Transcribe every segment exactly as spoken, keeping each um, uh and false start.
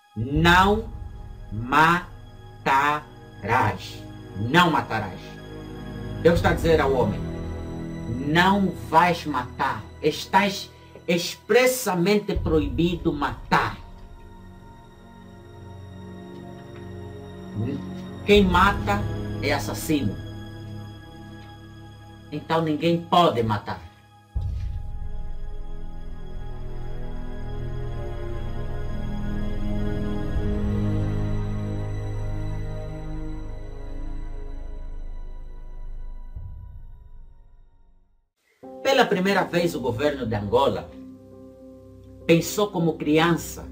Não matarás. Não matarás. Deus está a dizer ao homem, não vais matar. Estás expressamente proibido matar. Quem mata é assassino. Então ninguém pode matar. Pela primeira vez o governo de Angola pensou como criança.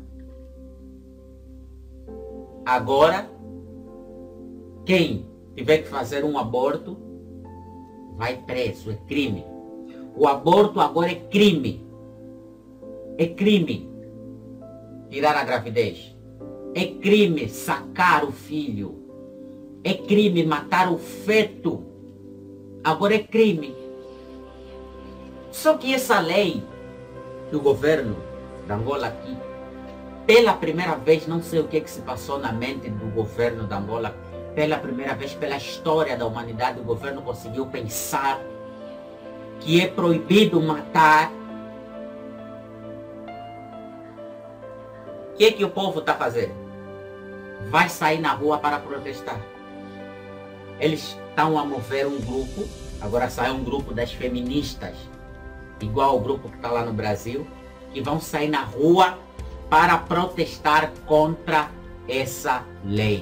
Agora, quem tiver que fazer um aborto vai preso, é crime. O aborto agora é crime. É crime tirar a gravidez. É crime sacar o filho. É crime matar o feto. Agora é crime. Só que essa lei do governo de Angola aqui, pela primeira vez, não sei o que, que se passou na mente do governo de Angola, pela primeira vez, pela história da humanidade, o governo conseguiu pensar que é proibido matar. O que é que o povo está fazendo? Vai sair na rua para protestar. Eles estão a mover um grupo, agora sai um grupo das feministas, igual o grupo que está lá no Brasil, que vão sair na rua para protestar contra essa lei.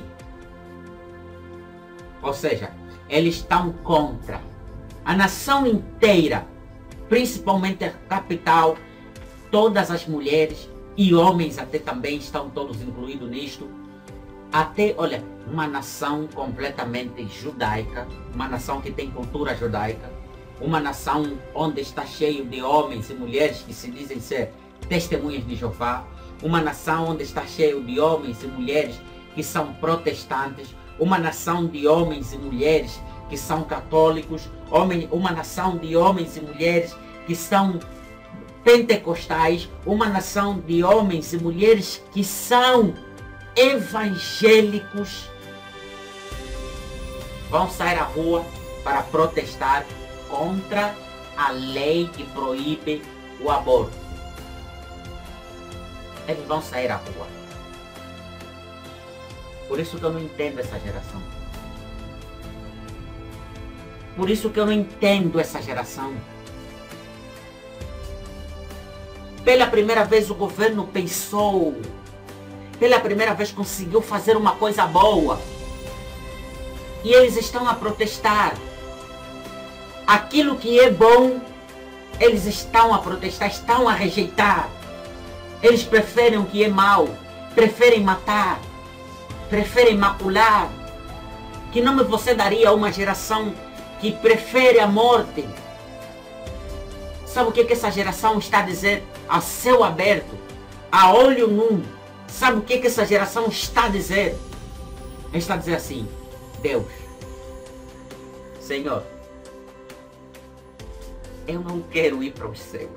Ou seja, eles estão contra. A nação inteira, principalmente a capital, todas as mulheres e homens até também estão todos incluídos nisto. Até, olha, uma nação completamente judaica, uma nação que tem cultura judaica, uma nação onde está cheio de homens e mulheres que se dizem ser testemunhas de Jeová, uma nação onde está cheio de homens e mulheres que são protestantes, uma nação de homens e mulheres que são católicos, homem, uma nação de homens e mulheres que são pentecostais, uma nação de homens e mulheres que são evangélicos, vão sair à rua para protestar contra a lei que proíbe o aborto. Eles vão sair à rua. Por isso que eu não entendo essa geração. Por isso que eu não entendo essa geração. Pela primeira vez o governo pensou, pela primeira vez conseguiu fazer uma coisa boa. E eles estão a protestar. Aquilo que é bom, eles estão a protestar, estão a rejeitar. Eles preferem o que é mau, preferem matar, preferem macular. Que nome você daria a uma geração que prefere a morte? Sabe o que, que essa geração está a dizer a céu aberto, a olho nu? Sabe o que, que essa geração está a dizer? Ela está a dizer assim, Deus, Senhor, eu não quero ir para os céus.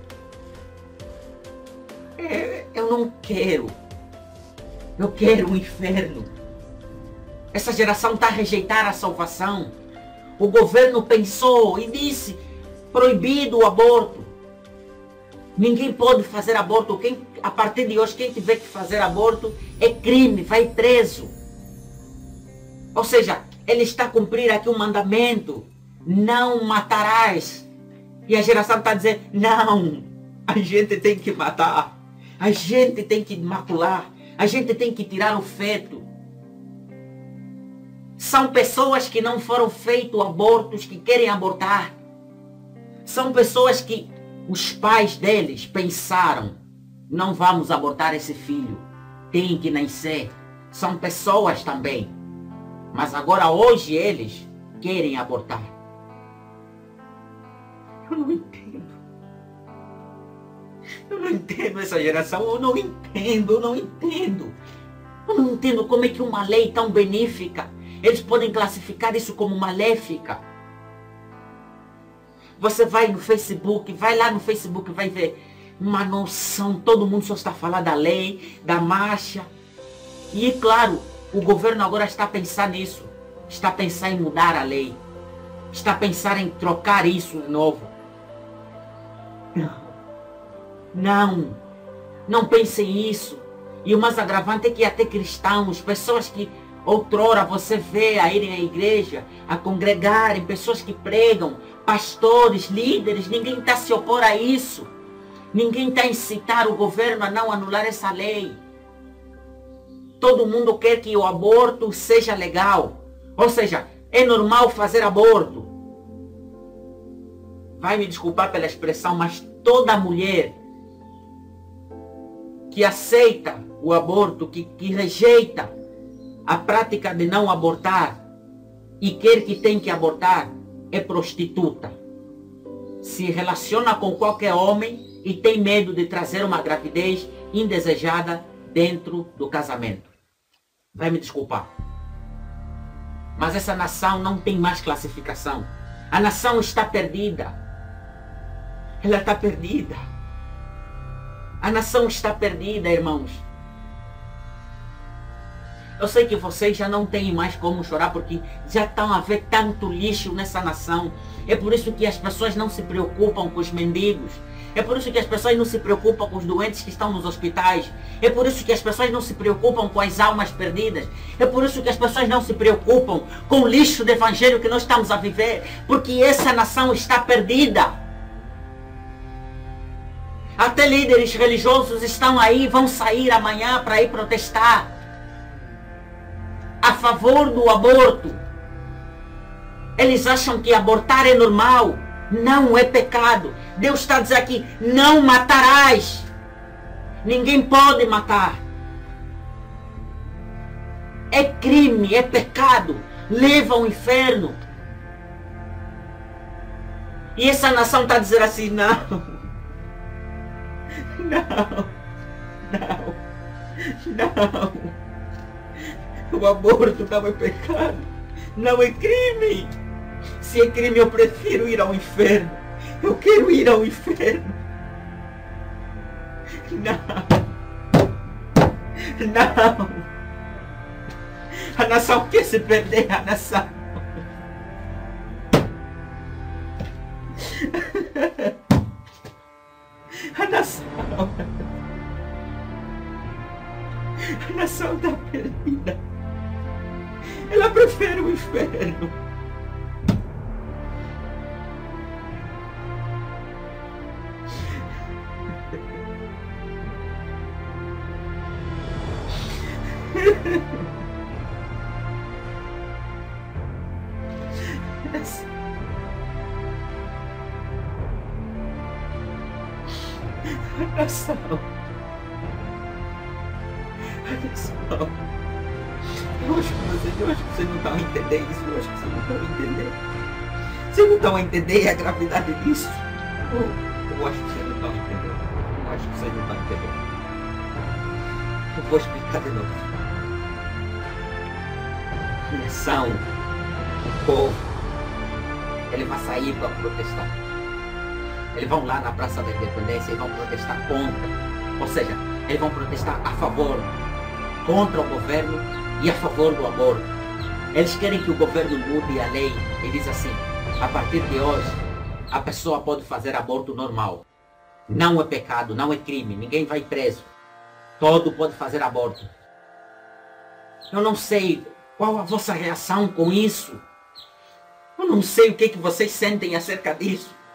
Eu não quero. Eu quero o inferno. Essa geração está a rejeitar a salvação. O governo pensou e disse, proibido o aborto. Ninguém pode fazer aborto. Quem, a partir de hoje, quem tiver que fazer aborto é crime, vai preso. Ou seja, ele está a cumprir aqui um mandamento. Não matarás. E a geração está a dizer, não, a gente tem que matar. A gente tem que macular. A gente tem que tirar o feto. São pessoas que não foram feitos abortos, que querem abortar. São pessoas que os pais deles pensaram, não vamos abortar esse filho. Tem que nascer. São pessoas também. Mas agora hoje eles querem abortar. Eu não entendo. Eu não entendo essa geração. Eu não entendo, eu não entendo. Eu não entendo como é que uma lei tão benéfica, eles podem classificar isso como maléfica. Você vai no Facebook, vai lá no Facebook, vai ver uma noção, todo mundo só está falando da lei, da marcha. E claro, o governo agora está a pensar nisso. Está a pensar em mudar a lei. Está a pensar em trocar isso de novo. Não. Não. Não pensem isso. E o mais agravante é que até cristãos, pessoas que outrora você vê a irem à igreja, a congregarem, pessoas que pregam, pastores, líderes, ninguém está a se opor a isso. Ninguém está a incitar o governo a não anular essa lei. Todo mundo quer que o aborto seja legal. Ou seja, é normal fazer aborto. Vai me desculpar pela expressão, mas toda mulher que aceita o aborto, que, que rejeita a prática de não abortar e quer que tem que abortar, é prostituta. Se relaciona com qualquer homem e tem medo de trazer uma gravidez indesejada dentro do casamento. Vai me desculpar. Mas essa nação não tem mais classificação. A nação está perdida. Ela está perdida. A nação está perdida, irmãos. Eu sei que vocês já não têm mais como chorar porque já estão a ver tanto lixo nessa nação. É por isso que as pessoas não se preocupam com os mendigos. É por isso que as pessoas não se preocupam com os doentes que estão nos hospitais. É por isso que as pessoas não se preocupam com as almas perdidas. É por isso que as pessoas não se preocupam com o lixo do evangelho que nós estamos a viver. Porque essa nação está perdida. Até líderes religiosos estão aí, vão sair amanhã para ir protestar a favor do aborto. Eles acham que abortar é normal. Não é pecado. Deus está dizendo aqui, não matarás. Ninguém pode matar. É crime, é pecado. Leva ao inferno. E essa nação está dizendo assim, não. Não. Não. Não. O aborto não é pecado. Não é crime. Se é crime, eu prefiro ir ao inferno. Eu quero ir ao inferno. Não. Não. A nação quer se perder, a nação. A nação. A nação está perdida. Ela prefere o inferno. A nação. A nação. Eu acho que vocês, eu acho que vocês não estão a entender isso. Eu acho que vocês não estão a entender. Vocês não estão a entender a gravidade disso. Eu, eu acho que vocês não estão a entender. Eu acho que vocês não estão a entender. Eu vou explicar de novo. A nação, o povo, ele vai sair para protestar. Eles vão lá na Praça da Independência e vão protestar contra. Ou seja, eles vão protestar a favor, contra o governo e a favor do aborto. Eles querem que o governo mude a lei e diz assim, a partir de hoje, a pessoa pode fazer aborto normal. Não é pecado, não é crime, ninguém vai preso. Todo pode fazer aborto. Eu não sei qual a vossa reação com isso. Eu não sei o que, que vocês sentem acerca disso.